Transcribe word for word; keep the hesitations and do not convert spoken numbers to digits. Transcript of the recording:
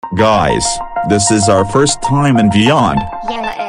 Guys, this is our first time in Vyond. Yeah,